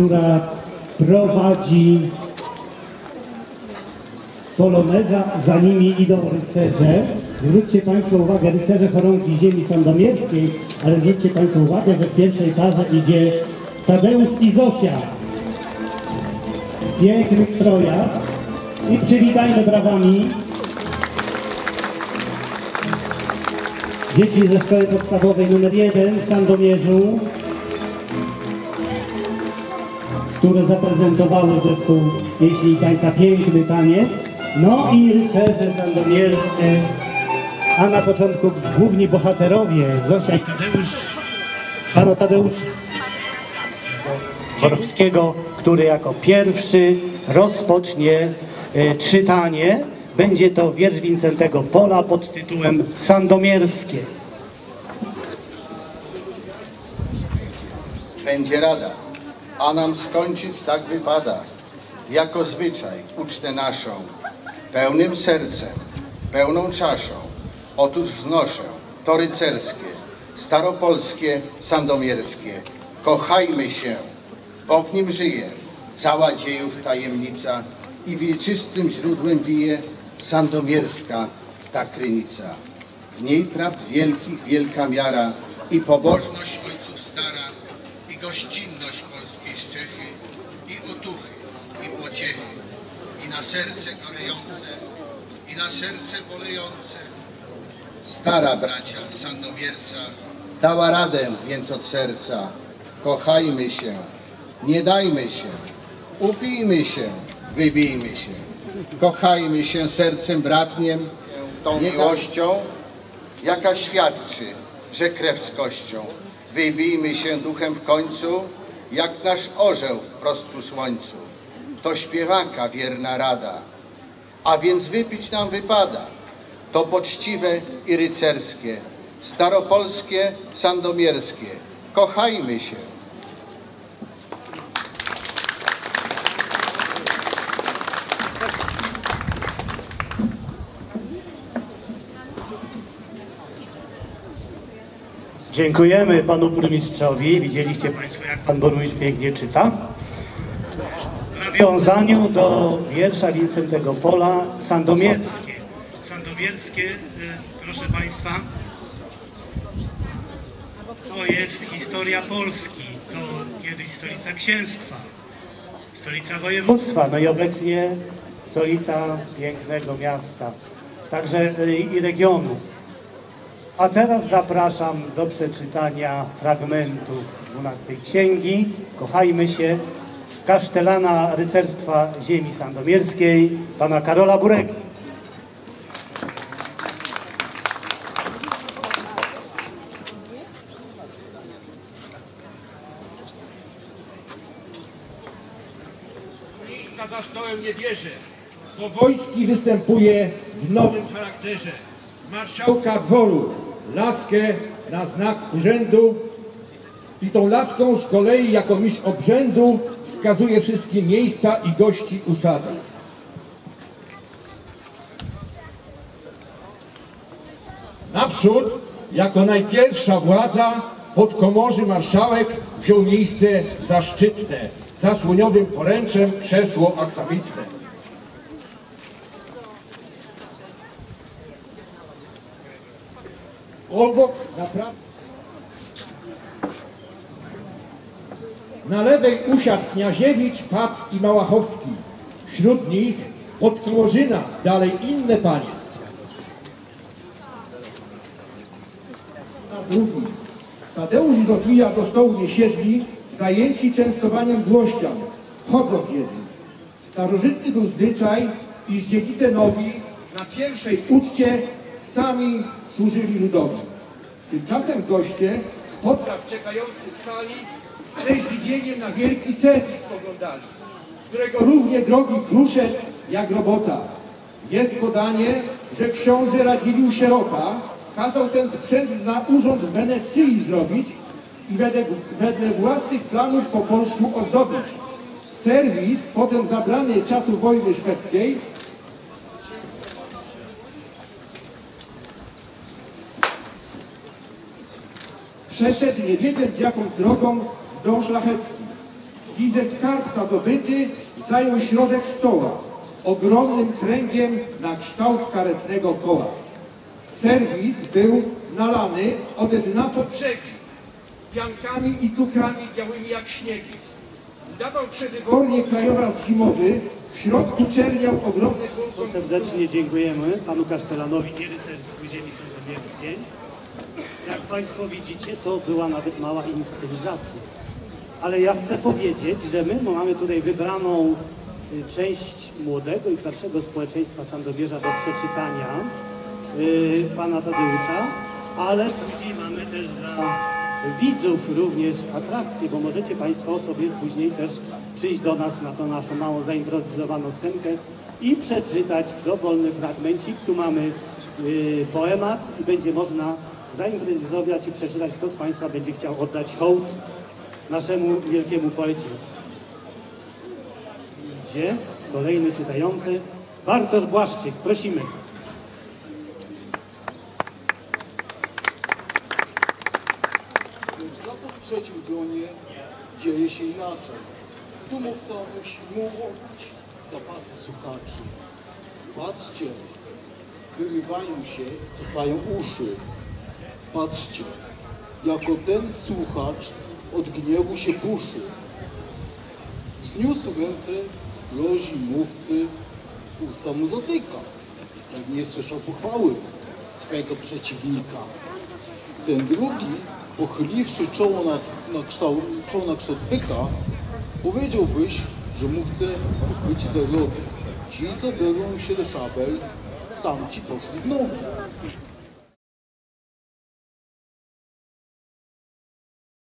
która prowadzi poloneza, za nimi idą rycerze. Zwróćcie Państwo uwagę, rycerze chorągwi ziemi sandomierskiej, ale zwróćcie Państwo uwagę, że w pierwszej parze idzie Tadeusz i Zosia w pięknych strojach i przywitajmy brawami dzieci ze szkoły podstawowej nr 1 w Sandomierzu, które zaprezentowały zespół pieśni i tańca Piękny Taniec. No i rycerze sandomierscy, a na początku główni bohaterowie Zosia i Tadeusz, pana Tadeusza Borowskiego, który jako pierwszy rozpocznie czytanie. Będzie to wiersz Wincentego Pola pod tytułem Sandomierskie. Będzie rada, a nam skończyć tak wypada, jako zwyczaj ucztę naszą, pełnym sercem, pełną czaszą. Otóż wznoszę to rycerskie, staropolskie, sandomierskie. Kochajmy się, bo w nim żyje cała dziejów tajemnica i wieczystym źródłem bije sandomierska ta krynica. W niej prawd wielkich wielka miara i pobożność ojców stara, i gościnność polskiej Szczechy, i otuchy, i pociechy, i na serce gorejące, i na serce bolejące. Stara bracia sandomierca dała radę więc od serca. Kochajmy się, nie dajmy się, upijmy się, wybijmy się. Kochajmy się sercem bratniem, tą miłością, jaka świadczy, że krew z kością. Wybijmy się duchem w końcu, jak nasz orzeł wprost ku słońcu. To śpiewaka wierna rada, a więc wypić nam wypada. To poczciwe i rycerskie, staropolskie, sandomierskie. Kochajmy się. Dziękujemy panu burmistrzowi. Widzieliście Państwo, jak pan burmistrz pięknie czyta. W nawiązaniu do wiersza Wincentego Pola Sandomierskie. Sandomierskie, proszę Państwa, to jest historia Polski. To kiedyś stolica księstwa, stolica województwa, no i obecnie stolica pięknego miasta, także i regionu. A teraz zapraszam do przeczytania fragmentów 12 księgi Kochajmy się kasztelana rycerstwa ziemi sandomierskiej, pana Karola Buregi. Miejsca za stołem nie bierze, bo wojski występuje w nowym charakterze. Marszałka dworu, laskę na znak urzędu i tą laską z kolei jako mistrz obrzędu wskazuje wszystkie miejsca i gości usadza. Naprzód, jako najpierwsza władza, podkomorzy marszałek wziął miejsce zaszczytne, zasłoniowym poręczem krzesło aksamitne. Obok na lewej usiadł Kniaziewicz, Pac i Małachowski. Wśród nich podkomorzyna, dalej inne panie. Na drugi Tadeusz i Zofia do stołu nie siedli, zajęci częstowaniem głością, chodząc jedli. Starożytny był zwyczaj, iż dziedzice nowi na pierwszej uczcie sami służyli ludowi. Tymczasem goście, potraw czekający w sali, ze zdziwieniem na wielki serwis spoglądali, którego równie drogi kruszec jak robota. Jest podanie, że książę Radziwiłł Sierota kazał ten sprzęt na urząd w Wenecji zrobić i wedle własnych planów po polsku ozdobić. Serwis, potem zabrany czasów wojny szwedzkiej, przeszedł, nie wiedząc jaką drogą, dom szlachecki. i ze skarbca dobyty zajął środek stoła, ogromnym kręgiem na kształt karetnego koła. Serwis był nalany od dna po brzegi, piankami i cukrami białymi jak śniegi. Dawał przedwybornie krajobraz zimowy, w środku czerniał ogromny balkon. Serdecznie dziękujemy panu kasztelanowi i rycerstwu ziemi sandomierskiej. Jak państwo widzicie, to była nawet mała inscenizacja. Ale ja chcę powiedzieć, że my mamy tutaj wybraną część młodego i starszego społeczeństwa Sandomierza do przeczytania pana Tadeusza, ale później mamy też dla widzów również atrakcje, bo możecie państwo sobie później też przyjść do nas na tą naszą małą zaimprowizowaną scenkę i przeczytać dowolny fragmencik. Tu mamy poemat i będzie można zaimprowizować i przeczytać, kto z państwa będzie chciał oddać hołd naszemu wielkiemu poecie. Idzie kolejny czytający, Bartosz Błaszczyk. Prosimy. Lecz za to w trzecim gronie dzieje się inaczej. Tu mówca musi mówić zapasy słuchaczy. Patrzcie, wyrywają się, cofają uszy. Patrzcie, jako ten słuchacz od gniewu się buszy. Wzniósł ręce, grozi mówcy, usta mu zatyka. Jak nie słyszał pochwały swego przeciwnika. Ten drugi, pochyliwszy czoło na kształt byka, powiedziałbyś, że mówcę chwyci za rogi. Ci, co biorą się do szabel, tamci poszli w nogi.